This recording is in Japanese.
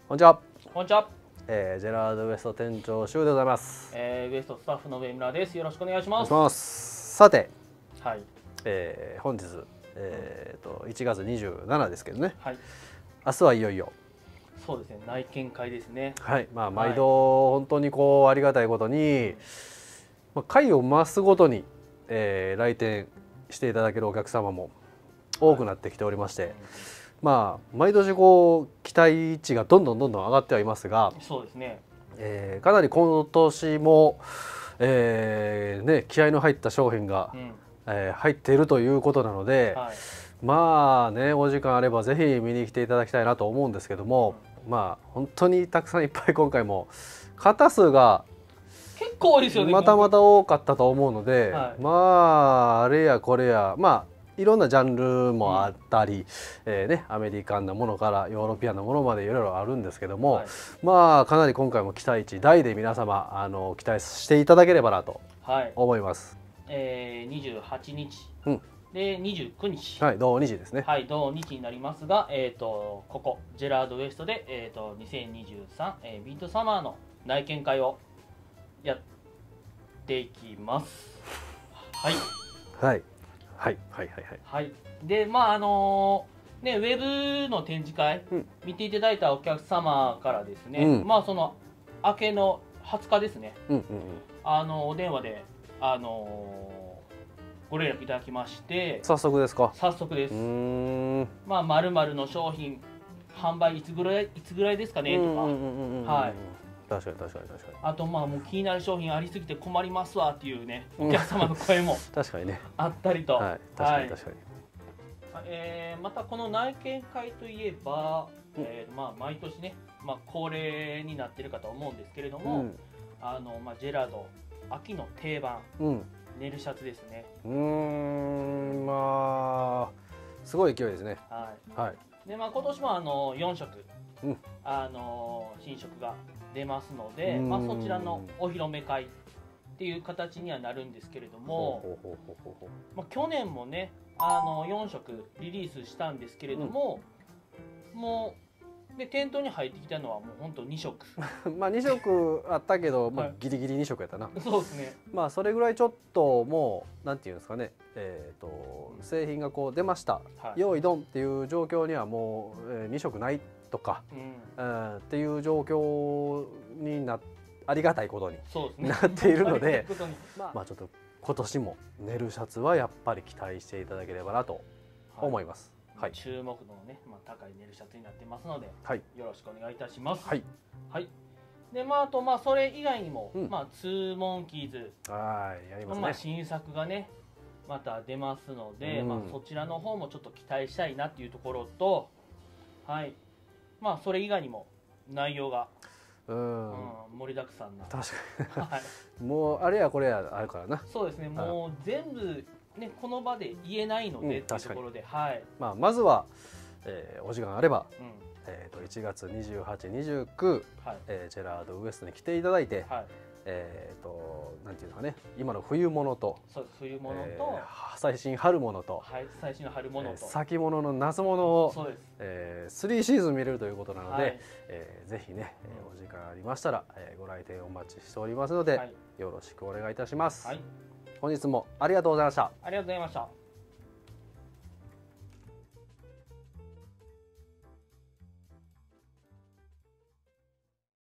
こんにちは。 こんにちは。 ジェラードウエスト店長シュウでございます。 ウエストスタッフの上村です。よろしくお願いします。 お願いします。さて、 はい。 本日、1月27ですけどね。 はい。 明日はいよいよ。 そうですね。内見会ですね。 はい。毎度本当にこうありがたいことに、会を増すごとに、来店していただけるお客様も多くなってきておりまして。毎年こう期待値がどんどん上がってはいますが、 そうですね。 かなり今年も、気合いの入った商品が、入っているということなので、お時間あればぜひ見に来ていただきたいなと思うんですけども、本当にたくさんいっぱい今回も型数が結構多いですよね。 また多かったと思うので、あれやこれやいろんなジャンルもあったり、アメリカンなものからヨーロピアンなものまでいろいろあるんですけども、かなり今回も期待値大で皆様期待していただければなと思います。 28日、で29日、 同日ですね。 同日になりますが、ここジェラードウエストで2023、ビートサマーの内見会をやっていきます。はい。でウェブの展示会、見ていただいたお客様からですね、その明けの20日ですね、お電話でご連絡いただきまして。 早速ですか？ 早速です。〇〇の商品販売いつぐらいですかねとか、 確かにあともう気になる商品ありすぎて困りますわっていうね、お客様の声も確かにねあったりと。 確かにまたこの内見会といえば、毎年ね、恒例になっているかと思うんですけれども、ジェラード秋の定番、ネルシャツですね。 すごい勢いですね。 で今年も4色、新色が出ますので、そちらのお披露目会っていう形にはなるんですけれども、去年もね4色リリースしたんですけれども、もうで店頭に入ってきたのはもう本当2色 2色あったけど、ギリギリ2色やったな。 そうですね。 それぐらいちょっともうなんていうんですかね、製品がこう出ました、用意ドンっていう状況にはもう、2色ないとか、っていう状況にありがたいことになっているので、ちょっと今年もネルシャツはやっぱり期待していただければなと思います。 注目度のね、高いネルシャツになってますので、よろしくお願いいたします。であとそれ以外にも、ツーモンキーズの新作がねまた出ますので、そちらの方もちょっと期待したいなっていうところと、それ以外にも内容が盛りだくさんな。 確かにもうあれやこれやあるからな。 そうですね。もう全部ねこの場で言えないのでっていうところで、 まずは、お時間あれば、1月28、29、ジェラードウエストに来ていただいて、なんていうのかね、今の冬物と最新春物と、先物の夏物を3シーズン見れるということなので、ぜひね、お時間ありましたら、ご来店お待ちしておりますので、よろしくお願いいたします。本日もありがとうございました。 ありがとうございました。